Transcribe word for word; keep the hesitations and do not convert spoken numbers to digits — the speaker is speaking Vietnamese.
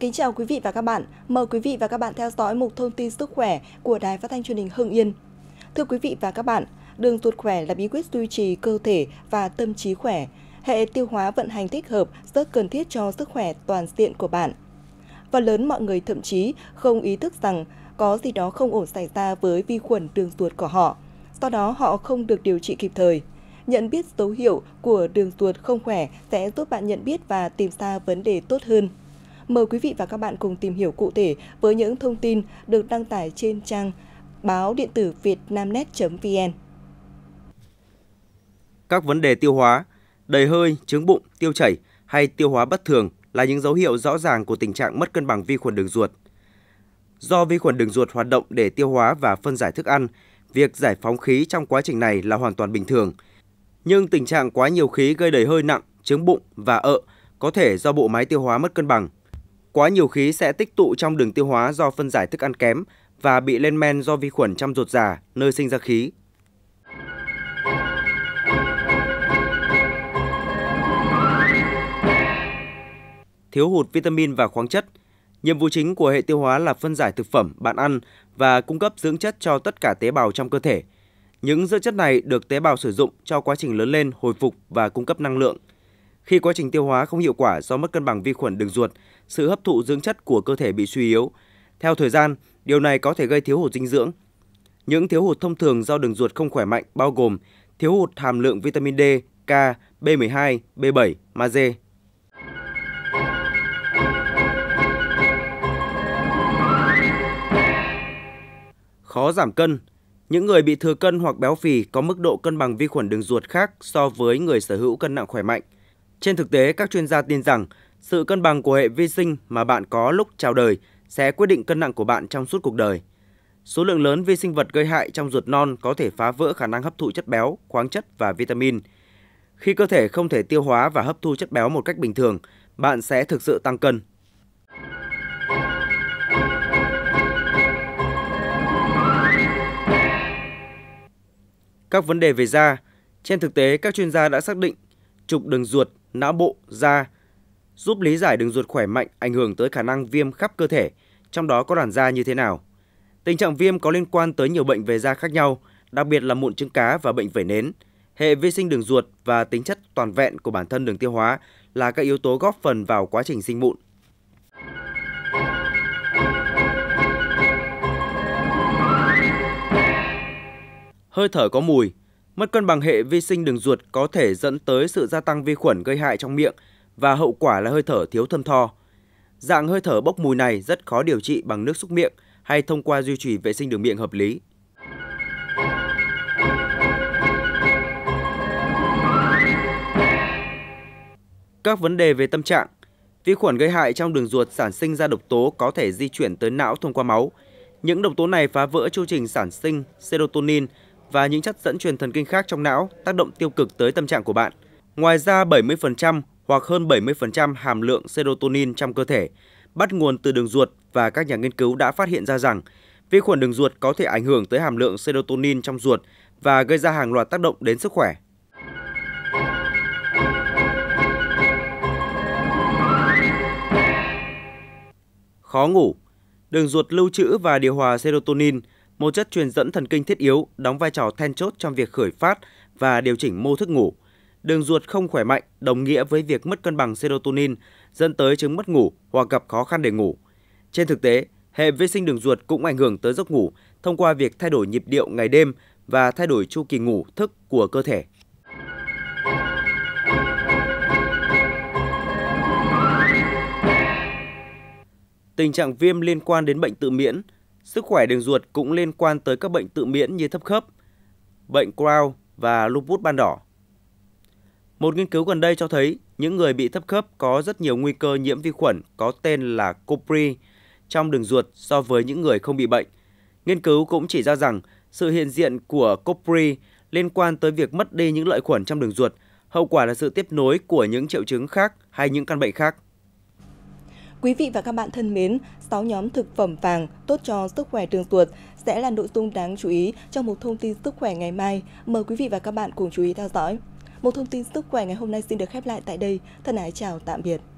kính chào quý vị và các bạn. Mời quý vị và các bạn theo dõi mục thông tin sức khỏe của Đài Phát thanh Truyền hình Hưng Yên. Thưa quý vị và các bạn, đường ruột khỏe là bí quyết duy trì cơ thể và tâm trí khỏe. Hệ tiêu hóa vận hành thích hợp rất cần thiết cho sức khỏe toàn diện của bạn. Phần lớn mọi người thậm chí không ý thức rằng có gì đó không ổn xảy ra với vi khuẩn đường ruột của họ. Do đó họ không được điều trị kịp thời. Nhận biết dấu hiệu của đường ruột không khỏe sẽ giúp bạn nhận biết và tìm ra vấn đề tốt hơn. Mời quý vị và các bạn cùng tìm hiểu cụ thể với những thông tin được đăng tải trên trang báo điện tử vietnamnet chấm vn. Các vấn đề tiêu hóa, đầy hơi, chứng bụng, tiêu chảy hay tiêu hóa bất thường là những dấu hiệu rõ ràng của tình trạng mất cân bằng vi khuẩn đường ruột. Do vi khuẩn đường ruột hoạt động để tiêu hóa và phân giải thức ăn, việc giải phóng khí trong quá trình này là hoàn toàn bình thường. Nhưng tình trạng quá nhiều khí gây đầy hơi nặng, chứng bụng và ợ có thể do bộ máy tiêu hóa mất cân bằng. Quá nhiều khí sẽ tích tụ trong đường tiêu hóa do phân giải thức ăn kém và bị lên men do vi khuẩn trong ruột già, nơi sinh ra khí. Thiếu hụt vitamin và khoáng chất. Nhiệm vụ chính của hệ tiêu hóa là phân giải thực phẩm bạn ăn và cung cấp dưỡng chất cho tất cả tế bào trong cơ thể. Những dưỡng chất này được tế bào sử dụng cho quá trình lớn lên, hồi phục và cung cấp năng lượng. Khi quá trình tiêu hóa không hiệu quả do mất cân bằng vi khuẩn đường ruột, sự hấp thụ dưỡng chất của cơ thể bị suy yếu. Theo thời gian, điều này có thể gây thiếu hụt dinh dưỡng. Những thiếu hụt thông thường do đường ruột không khỏe mạnh bao gồm thiếu hụt hàm lượng vitamin D, K, B mười hai, B bảy, magie. Khó giảm cân. Những người bị thừa cân hoặc béo phì có mức độ cân bằng vi khuẩn đường ruột khác so với người sở hữu cân nặng khỏe mạnh. Trên thực tế, các chuyên gia tin rằng sự cân bằng của hệ vi sinh mà bạn có lúc chào đời sẽ quyết định cân nặng của bạn trong suốt cuộc đời. Số lượng lớn vi sinh vật gây hại trong ruột non có thể phá vỡ khả năng hấp thụ chất béo, khoáng chất và vitamin. Khi cơ thể không thể tiêu hóa và hấp thu chất béo một cách bình thường, bạn sẽ thực sự tăng cân. Các vấn đề về da. Trên thực tế, các chuyên gia đã xác định trục đường ruột, não bộ, da giúp lý giải đường ruột khỏe mạnh ảnh hưởng tới khả năng viêm khắp cơ thể, trong đó có làn da như thế nào. Tình trạng viêm có liên quan tới nhiều bệnh về da khác nhau, đặc biệt là mụn trứng cá và bệnh vẩy nến. Hệ vi sinh đường ruột và tính chất toàn vẹn của bản thân đường tiêu hóa là các yếu tố góp phần vào quá trình sinh mụn. Hơi thở có mùi. Mất cân bằng hệ vi sinh đường ruột có thể dẫn tới sự gia tăng vi khuẩn gây hại trong miệng và hậu quả là hơi thở thiếu thơm tho. Dạng hơi thở bốc mùi này rất khó điều trị bằng nước súc miệng hay thông qua duy trì vệ sinh đường miệng hợp lý. Các vấn đề về tâm trạng. Vi khuẩn gây hại trong đường ruột sản sinh ra độc tố có thể di chuyển tới não thông qua máu. Những độc tố này phá vỡ chu trình sản sinh serotonin và những chất dẫn truyền thần kinh khác trong não, tác động tiêu cực tới tâm trạng của bạn. Ngoài ra, bảy mươi phần trăm hoặc hơn bảy mươi phần trăm hàm lượng serotonin trong cơ thể bắt nguồn từ đường ruột và các nhà nghiên cứu đã phát hiện ra rằng vi khuẩn đường ruột có thể ảnh hưởng tới hàm lượng serotonin trong ruột và gây ra hàng loạt tác động đến sức khỏe. Khó ngủ. Đường ruột lưu trữ và điều hòa serotonin, một chất truyền dẫn thần kinh thiết yếu, đóng vai trò then chốt trong việc khởi phát và điều chỉnh mô thức ngủ. Đường ruột không khỏe mạnh đồng nghĩa với việc mất cân bằng serotonin, dẫn tới chứng mất ngủ hoặc gặp khó khăn để ngủ. Trên thực tế, hệ vi sinh đường ruột cũng ảnh hưởng tới giấc ngủ thông qua việc thay đổi nhịp điệu ngày đêm và thay đổi chu kỳ ngủ thức của cơ thể. Tình trạng viêm liên quan đến bệnh tự miễn. Sức khỏe đường ruột cũng liên quan tới các bệnh tự miễn như thấp khớp, bệnh Crohn và lupus ban đỏ. Một nghiên cứu gần đây cho thấy những người bị thấp khớp có rất nhiều nguy cơ nhiễm vi khuẩn có tên là copri trong đường ruột so với những người không bị bệnh. Nghiên cứu cũng chỉ ra rằng sự hiện diện của copri liên quan tới việc mất đi những lợi khuẩn trong đường ruột, hậu quả là sự tiếp nối của những triệu chứng khác hay những căn bệnh khác. Quý vị và các bạn thân mến, sáu nhóm thực phẩm vàng tốt cho sức khỏe đường ruột sẽ là nội dung đáng chú ý trong một thông tin sức khỏe ngày mai. Mời quý vị và các bạn cùng chú ý theo dõi. Một thông tin sức khỏe ngày hôm nay xin được khép lại tại đây. Thân ái chào tạm biệt.